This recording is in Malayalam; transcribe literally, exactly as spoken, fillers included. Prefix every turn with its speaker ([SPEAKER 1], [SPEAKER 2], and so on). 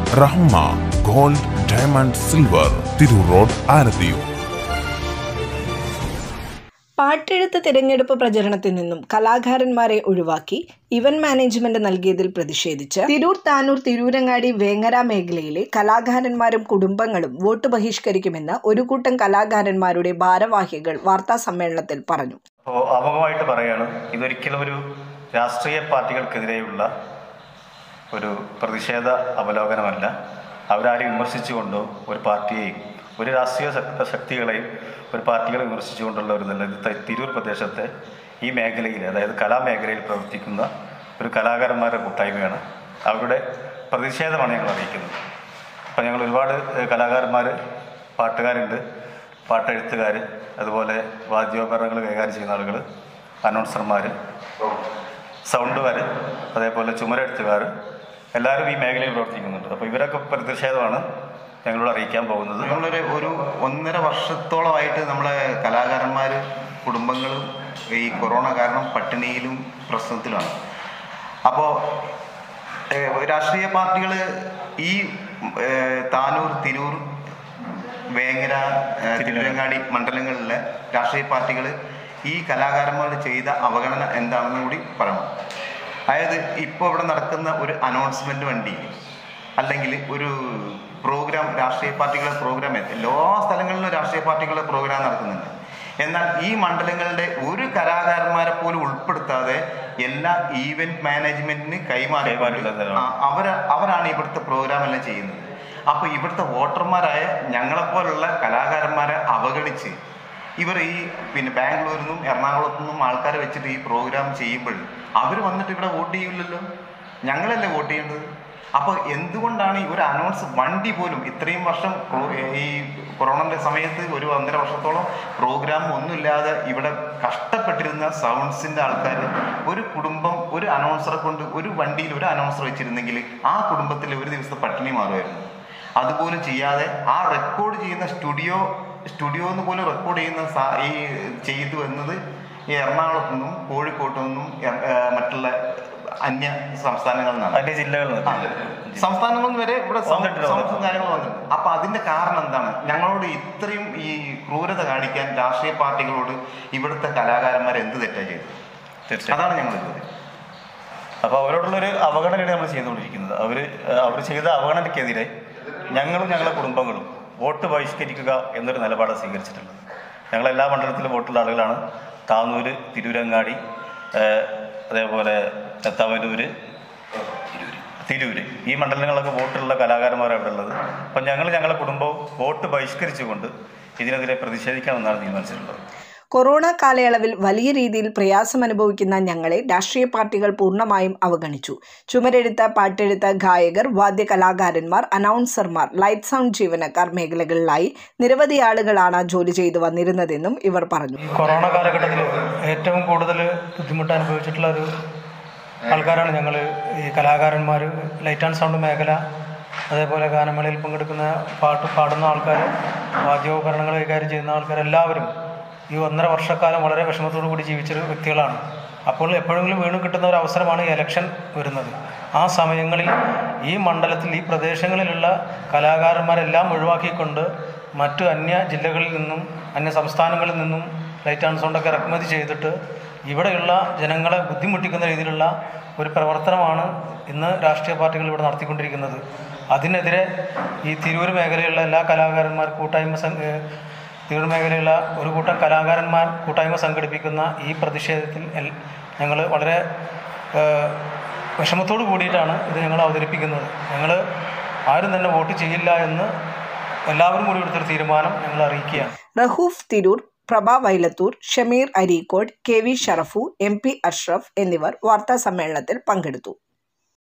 [SPEAKER 1] Rahma gold diamond silver Tirur road Alathiyur.
[SPEAKER 2] പാട്ടെഴുത്ത് തിരഞ്ഞെടുപ്പ് പ്രചരണത്തിൽ നിന്നും കലാകാരന്മാരെ ഒഴിവാക്കി ഇവന്റ് മാനേജ്മെന്റ് നൽകിയതിൽ പ്രതിഷേധിച്ച് തിരൂർ താനൂർ തിരൂരങ്ങാടി വേങ്ങര മേഖലയിലെ കലാകാരന്മാരും കുടുംബങ്ങളും വോട്ട് ബഹിഷ്കരിക്കുമെന്ന് ഒരു കൂട്ടം കലാകാരന്മാരുടെ ഭാരവാഹികൾ വാർത്താ സമ്മേളനത്തിൽ പറഞ്ഞു.
[SPEAKER 3] ആമുഖമായിട്ട് പറയാണ്, ഇതൊരിക്കലും ഒരു രാഷ്ട്രീയ പാർട്ടികൾക്കെതിരെയുള്ള ഒരു പ്രതിഷേധ അവലോകനമല്ല. അവരാരും വിമർശിച്ചുകൊണ്ടോ ഒരു പാർട്ടിയെയും ഒരു രാഷ്ട്രീയ ശക്തികളെയും ഒരു പാർട്ടികളെ വിമർശിച്ചുകൊണ്ടുള്ള ഒരു നല്ല തിരൂർ പ്രദേശത്തെ ഈ മേഖലയിൽ, അതായത് കലാമേഖലയിൽ പ്രവർത്തിക്കുന്ന ഒരു കലാകാരന്മാരുടെ കൂട്ടായ്മയാണ്. അവരുടെ പ്രതിഷേധമാണ് ഞങ്ങൾ അറിയിക്കുന്നത്. അപ്പം ഞങ്ങൾ ഒരുപാട് കലാകാരന്മാർ, പാട്ടുകാരുണ്ട്, പാട്ടെഴുത്തുകാർ, അതുപോലെ വാദ്യോപകരണങ്ങൾ കൈകാര്യം ചെയ്യുന്ന ആളുകൾ, അനൗൺസർമാർ, സൗണ്ടുകാർ, അതേപോലെ ചുമരെഴുത്തുകാർ, എല്ലാവരും ഈ മേഖലയിൽ പ്രവർത്തിക്കുന്നുണ്ട്. അപ്പോൾ ഇവരൊക്കെ പ്രതിഷേധമാണ് ഞങ്ങളോട് അറിയിക്കാൻ പോകുന്നത്.
[SPEAKER 4] നമ്മളൊരു ഒരു ഒന്നര വർഷത്തോളമായിട്ട് നമ്മളെ കലാകാരന്മാർ കുടുംബങ്ങളും ഈ കൊറോണ കാരണം പട്ടിണിയിലും പ്രശ്നത്തിലാണ്. അപ്പോൾ രാഷ്ട്രീയ പാർട്ടികൾ ഈ താനൂർ, തിരൂർ, വേങ്ങര, തിരുവരങ്ങാടി മണ്ഡലങ്ങളിലെ രാഷ്ട്രീയ പാർട്ടികൾ ഈ കലാകാരന്മാർ ചെയ്ത അവഗണന എന്താണെന്ന് കൂടി പറയണം. അതായത് ഇപ്പോൾ ഇവിടെ നടക്കുന്ന ഒരു അനൗൺസ്മെൻറ്റ് വണ്ടി അല്ലെങ്കിൽ ഒരു പ്രോഗ്രാം, രാഷ്ട്രീയ പാർട്ടികളുടെ പ്രോഗ്രാം എല്ലാ സ്ഥലങ്ങളിലും രാഷ്ട്രീയ പാർട്ടികളുടെ പ്രോഗ്രാം നടക്കുന്നുണ്ട്. എന്നാൽ ഈ മണ്ഡലങ്ങളുടെ ഒരു കലാകാരന്മാരെ പോലും ഉൾപ്പെടുത്താതെ എല്ലാ ഈവന്റ് മാനേജ്മെന്റിന് കൈമാറി അവർ അവരാണ് ഇവിടുത്തെ പ്രോഗ്രാം എല്ലാം ചെയ്യുന്നത്. അപ്പോൾ ഇവിടുത്തെ വോട്ടർമാരായ ഞങ്ങളെപ്പോലുള്ള കലാകാരന്മാരെ അവഗണിച്ച് ഇവർ ഈ പിന്നെ ബാംഗ്ലൂരിൽ നിന്നും എറണാകുളത്തു നിന്നും ആൾക്കാരെ വെച്ചിട്ട് ഈ പ്രോഗ്രാം ചെയ്യുമ്പോൾ അവർ വന്നിട്ട് ഇവിടെ വോട്ട് ചെയ്യില്ലല്ലോ, ഞങ്ങളല്ലേ വോട്ട് ചെയ്യേണ്ടത്. അപ്പോൾ എന്തുകൊണ്ടാണ് ഈ ഒരു അനൗൺസ് വണ്ടി പോലും ഇത്രയും വർഷം ഈ കൊറോണയുടെ സമയത്ത് ഒരു ഒന്നര വർഷത്തോളം പ്രോഗ്രാം ഒന്നുമില്ലാതെ ഇവിടെ കഷ്ടപ്പെട്ടിരുന്ന സൗണ്ട്സിൻ്റെ ആൾക്കാർ ഒരു കുടുംബം ഒരു അനൗൺസറെ കൊണ്ട് ഒരു വണ്ടിയിൽ ഒരു അനൗൺസർ വെച്ചിരുന്നെങ്കിൽ ആ കുടുംബത്തിൽ ഒരു ദിവസത്തെ പട്ടിണി മാറുമായിരുന്നു. അതുപോലും ചെയ്യാതെ ആ റെക്കോർഡ് ചെയ്യുന്ന സ്റ്റുഡിയോ സ്റ്റുഡിയോ എന്ന് പോലും റെക്കോർഡ് ചെയ്യുന്ന ഈ ചെയ്തു വന്നത് ഈ എറണാകുളത്തു നിന്നും കോഴിക്കോട്ടു നിന്നും മറ്റുള്ള അന്യ സംസ്ഥാനങ്ങളിൽ നിന്നാണ്,
[SPEAKER 3] അന്യ ജില്ലകളിൽ നിന്ന്,
[SPEAKER 4] സംസ്ഥാനങ്ങളിൽ വരെ ഇവിടെ കാര്യങ്ങൾ വന്നിട്ടുണ്ട്. അപ്പൊ അതിന്റെ കാരണം എന്താണ്? ഞങ്ങളോട് ഇത്രയും ഈ ക്രൂരത കാണിക്കാൻ രാഷ്ട്രീയ പാർട്ടികളോട് ഇവിടുത്തെ കലാകാരന്മാർ എന്ത് തെറ്റാ ചെയ്തത്? അതാണ് ഞങ്ങൾ ചെയ്തത്.
[SPEAKER 3] അപ്പോൾ അവരോടുള്ളൊരു അവഗണനയാണ് നമ്മൾ ചെയ്തുകൊണ്ടിരിക്കുന്നത്. അവർ അവർ ചെയ്ത അവഗണനയ്ക്കെതിരെ ഞങ്ങളും ഞങ്ങളുടെ കുടുംബങ്ങളും വോട്ട് ബഹിഷ്കരിക്കുക എന്നൊരു നിലപാട് സ്വീകരിച്ചിട്ടുള്ളത്. ഞങ്ങളെല്ലാ മണ്ഡലത്തിലും വോട്ടുള്ള ആളുകളാണ്. താനൂര്, തിരൂരങ്ങാടി, അതേപോലെ തവനൂര്, തിരൂര്, ഈ മണ്ഡലങ്ങളൊക്കെ വോട്ടുള്ള കലാകാരന്മാരാണ് ഇവിടെ ഉള്ളത്. അപ്പം ഞങ്ങൾ ഞങ്ങളുടെ കുടുംബവും വോട്ട് ബഹിഷ്കരിച്ചുകൊണ്ട് ഇതിനെതിരെ പ്രതിഷേധിക്കണമെന്നാണ് തീരുമാനിച്ചിട്ടുള്ളത്.
[SPEAKER 2] കൊറോണ കാലയളവിൽ വലിയ രീതിയിൽ പ്രയാസം അനുഭവിക്കുന്ന ഞങ്ങളെ രാഷ്ട്രീയ പാർട്ടികൾ പൂർണ്ണമായും അവഗണിച്ചു. ചുമരെഴുത്ത്, പാട്ടെഴുത്ത്, ഗായകർ, വാദ്യ കലാകാരന്മാർ, അനൗൺസർമാർ, ലൈറ്റ് സൗണ്ട് ജീവനക്കാർ മേഖലകളിലായി നിരവധി ആളുകളാണ് ജോലി ചെയ്തു വന്നിരുന്നതെന്നും ഇവർ പറഞ്ഞു.
[SPEAKER 5] കൊറോണ കാലഘട്ടത്തിൽ ഏറ്റവും കൂടുതൽ ബുദ്ധിമുട്ട് അനുഭവിച്ചിട്ടുള്ള ഒരു ആൾക്കാരാണ് ഞങ്ങൾ, ഈ കലാകാരന്മാർ, ലൈറ്റ് ആൻഡ് സൗണ്ട് മേഖല, അതേപോലെ ഗാനമേളയിൽ പങ്കെടുക്കുന്ന പാട്ട് പാടുന്ന ആൾക്കാർ, വാദ്യോപകരണങ്ങൾ കൈകാര്യം ചെയ്യുന്ന ആൾക്കാർ, എല്ലാവരും ഈ ഒന്നര വർഷക്കാലം വളരെ വിഷമത്തോടു കൂടി ജീവിച്ചൊരു വ്യക്തികളാണ്. അപ്പോൾ എപ്പോഴെങ്കിലും വീണ് കിട്ടുന്ന ഒരു അവസരമാണ് ഈ ഇലക്ഷൻ വരുന്നത്. ആ സമയങ്ങളിൽ ഈ മണ്ഡലത്തിൽ, ഈ പ്രദേശങ്ങളിലുള്ള കലാകാരന്മാരെല്ലാം ഒഴിവാക്കിക്കൊണ്ട് മറ്റു അന്യ ജില്ലകളിൽ നിന്നും അന്യ സംസ്ഥാനങ്ങളിൽ നിന്നും ലൈറ്റ് ആൻഡ് സൗണ്ടൊക്കെ ഇറക്കുമതി ചെയ്തിട്ട് ഇവിടെയുള്ള ജനങ്ങളെ ബുദ്ധിമുട്ടിക്കുന്ന രീതിയിലുള്ള ഒരു പ്രവർത്തനമാണ് ഇന്ന് രാഷ്ട്രീയ പാർട്ടികൾ ഇവിടെ നടത്തിക്കൊണ്ടിരിക്കുന്നത്. അതിനെതിരെ ഈ തിരൂർ മേഖലയിലുള്ള എല്ലാ കലാകാരന്മാർ കൂട്ടായ്മ തിരൂർ മേഖലയിലുള്ള ഒരു കൂട്ടം കലാകാരന്മാർ കൂട്ടായ്മ സംഘടിപ്പിക്കുന്ന ഈ പ്രതിഷേധത്തിൽ ഞങ്ങൾ വളരെ വിഷമത്തോടു കൂടിയിട്ടാണ് ഇത് ഞങ്ങൾ അവതരിപ്പിക്കുന്നത്. ഞങ്ങൾ ആരും തന്നെ വോട്ട് ചെയ്യില്ല എന്ന് എല്ലാവരും കൂടി എടുത്തൊരു തീരുമാനം ഞങ്ങൾ അറിയിക്കുകയാണ്.
[SPEAKER 2] Rahoof Tirur, Prabha Vailathur, Shameer Areekode, K V Sharafu, M P Ashraf എന്നിവർ വാർത്താ സമ്മേളനത്തിൽ പങ്കെടുത്തു.